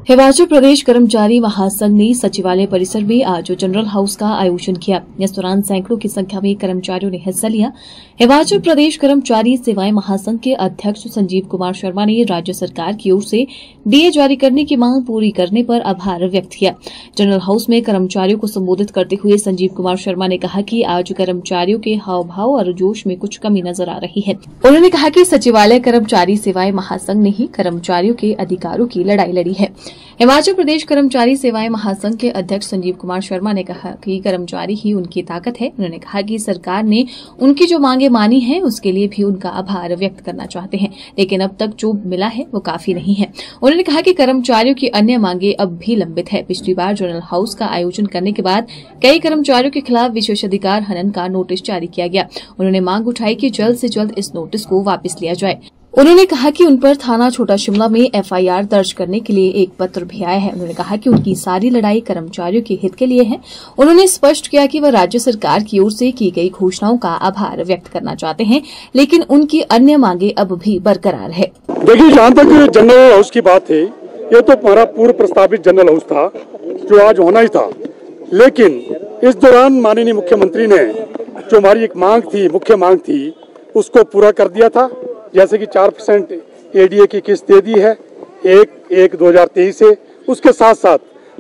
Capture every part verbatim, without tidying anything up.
हिमाचल प्रदेश कर्मचारी महासंघ ने सचिवालय परिसर में आज जनरल हाउस का आयोजन किया। इस दौरान सैकड़ों की संख्या में कर्मचारियों ने हिस्सा लिया। हिमाचल प्रदेश कर्मचारी सेवाएं महासंघ के अध्यक्ष संजीव कुमार शर्मा ने राज्य सरकार की ओर से डीए जारी करने की मांग पूरी करने पर आभार व्यक्त किया। जनरल हाउस में कर्मचारियों को संबोधित करते हुए संजीव कुमार शर्मा ने कहा कि आज कर्मचारियों के हाव भाव और जोश में कुछ कमी नजर आ रही है। उन्होंने कहा कि सचिवालय कर्मचारी सेवाएं महासंघ ने ही कर्मचारियों के अधिकारों की लड़ाई लड़ी है। हिमाचल प्रदेश कर्मचारी सेवाएं महासंघ के अध्यक्ष संजीव कुमार शर्मा ने कहा कि कर्मचारी ही उनकी ताकत है। उन्होंने कहा कि सरकार ने उनकी जो मांगे मानी हैं उसके लिए भी उनका आभार व्यक्त करना चाहते हैं, लेकिन अब तक जो मिला है वो काफी नहीं है। उन्होंने कहा कि कर्मचारियों की अन्य मांगे अब भी लंबित है। पिछली बार जनरल हाउस का आयोजन करने के बाद कई कर्मचारियों के खिलाफ विशेषाधिकार हनन का नोटिस जारी किया गया। उन्होंने मांग उठाई कि जल्द से जल्द इस नोटिस को वापस लिया जाए। उन्होंने कहा कि उन पर थाना छोटा शिमला में एफआईआर दर्ज करने के लिए एक पत्र भी आया है। उन्होंने कहा कि उनकी सारी लड़ाई कर्मचारियों के हित के लिए है। उन्होंने स्पष्ट किया कि वह राज्य सरकार की ओर से की गई घोषणाओं का आभार व्यक्त करना चाहते हैं, लेकिन उनकी अन्य मांगे अब भी बरकरार है। देखिए, जहाँ तक जनरल हाउस की बात है, ये तो हमारा पूर्व प्रस्तावित जनरल हाउस था जो आज होना ही था, लेकिन इस दौरान माननीय मुख्यमंत्री ने जो हमारी एक मांग थी, मुख्य मांग थी, उसको पूरा कर दिया था। जैसे कि चार परसेंट एडीए की किस्त दे दी है एक एक दो हजार तेईस से। उसके साथ साथ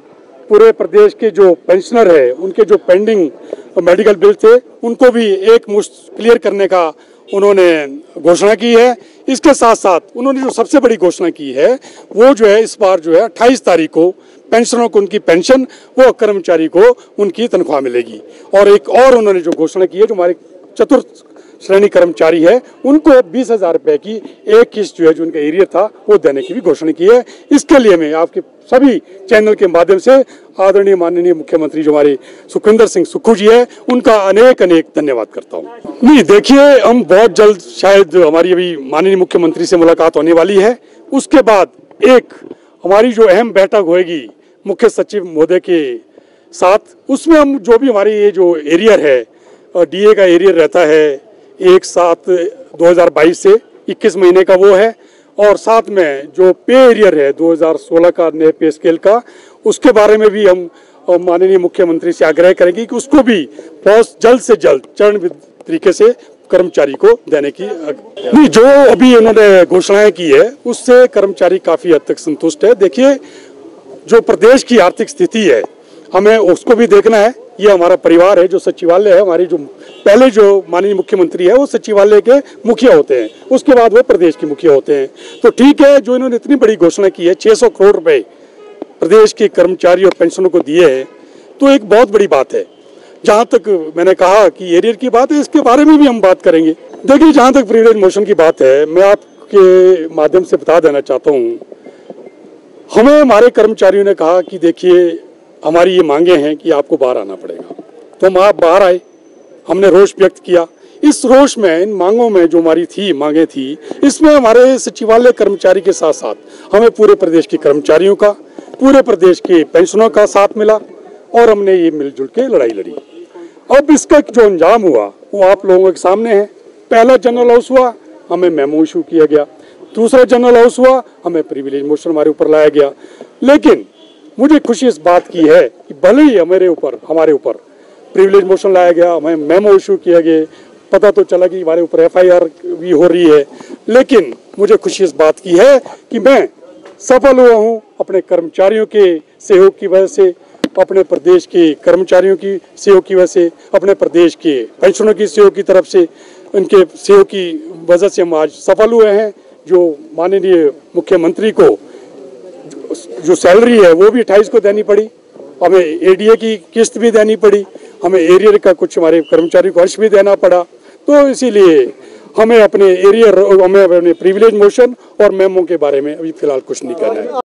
पूरे प्रदेश के जो पेंशनर है, उनके जो पेंडिंग मेडिकल बिल थे, उनको भी एक मुश्त क्लियर करने का उन्होंने घोषणा की है। इसके साथ साथ उन्होंने जो सबसे बड़ी घोषणा की है वो जो है इस बार जो है अट्ठाईस तारीख को पेंशनरों को उनकी पेंशन, वो कर्मचारी को उनकी तनख्वाह मिलेगी। और एक और उन्होंने जो घोषणा की है, जो हमारे चतुर्थ श्रेणी कर्मचारी है, उनको बीस हजार रुपए की एक किस्त जो है, जो उनका एरियर था, वो देने की भी घोषणा की है। इसके लिए मैं आपके सभी चैनल के माध्यम से आदरणीय माननीय मुख्यमंत्री जो हमारे सुखविंदर सिंह सुक्खू जी है, उनका अनेक अनेक धन्यवाद करता हूँ। नहीं, देखिए, हम बहुत जल्द शायद हमारी अभी माननीय मुख्यमंत्री से मुलाकात होने वाली है। उसके बाद एक हमारी जो अहम बैठक होगी मुख्य सचिव महोदय के साथ, उसमें हम जो भी हमारी ये जो एरियर है, डीए का एरियर रहता है एक सात दो हजार बाईस से इक्कीस महीने का वो है, और साथ में जो पे एरियर है दो हजार सोलह का नए पे स्केल का, उसके बारे में भी हम माननीय मुख्यमंत्री से आग्रह करेंगे कि उसको भी बहुत जल्द से जल्द चरणबद्ध तरीके से कर्मचारी को देने की। नहीं, जो अभी उन्होंने घोषणाएं की है उससे कर्मचारी काफी हद तक संतुष्ट है। देखिए, जो प्रदेश की आर्थिक स्थिति है, हमें उसको भी देखना है। ये हमारा परिवार है, जो सचिवालय है, हमारी जो पहले जो माननीय मुख्यमंत्री है वो सचिवालय के मुखिया होते हैं, उसके बाद वो प्रदेश के मुखिया होते हैं। तो ठीक है, जो इन्होंने इतनी बड़ी घोषणा की है, छह सौ करोड़ रुपए प्रदेश के कर्मचारी और पेंशनों को दिए हैं, तो एक बहुत बड़ी बात है। जहाँ तक मैंने कहा कि एरियर की बात है, इसके बारे में भी हम बात करेंगे। देखिए, जहाँ तक प्रिविलेज मोशन की बात है, मैं आपके माध्यम से बता देना चाहता हूँ, हमें हमारे कर्मचारियों ने कहा कि देखिए, हमारी ये मांगे हैं कि आपको बाहर आना पड़ेगा, तो हम आप बाहर आए, हमने रोष व्यक्त किया। इस रोष में, इन मांगों में जो हमारी थी मांगे थी, इसमें हमारे सचिवालय कर्मचारी के साथ साथ हमें पूरे प्रदेश के कर्मचारियों का, पूरे प्रदेश के पेंशनों का साथ मिला, और हमने ये मिलजुल के लड़ाई लड़ी। अब इसका जो अंजाम हुआ वो आप लोगों के सामने है। पहला जनरल हाउस हुआ, हमें मेमो इशू किया गया। दूसरा जनरल हाउस हुआ, हमें प्रिविलेज मोशन हमारे ऊपर लाया गया। लेकिन मुझे खुशी इस बात की है कि भले ही हमारे ऊपर हमारे ऊपर प्रिविलेज मोशन लाया गया, हमें मेमो इशू किया गया, पता तो चला कि हमारे ऊपर एफआईआर भी हो रही है, लेकिन मुझे खुशी इस बात की है कि मैं सफल हुआ हूं अपने कर्मचारियों के सहयोग की वजह से, अपने प्रदेश के कर्मचारियों की सहयोग की वजह से, अपने प्रदेश के पेंशनों की सहयोग की तरफ से, उनके सहयोग की वजह से हम आज सफल हुए हैं। जो माननीय मुख्यमंत्री को जो सैलरी है वो भी अट्ठाईस को देनी पड़ी, हमें एडीए की किस्त भी देनी पड़ी, हमें एरियर का कुछ हमारे कर्मचारी को अंश भी देना पड़ा। तो इसीलिए हमें अपने एरियर, हमें अपने प्रिविलेज मोशन और मेमो के बारे में अभी फिलहाल कुछ नहीं करना है।